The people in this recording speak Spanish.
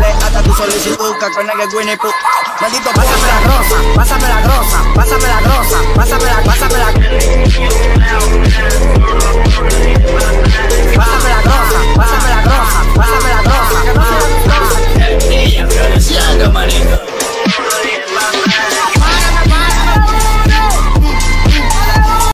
responderé hasta tu solicitud. Que suena que Winnie Pooh. Maldito, pásame la grosa, pásame la grosa, pásame la grosa, pásame la, pásame la.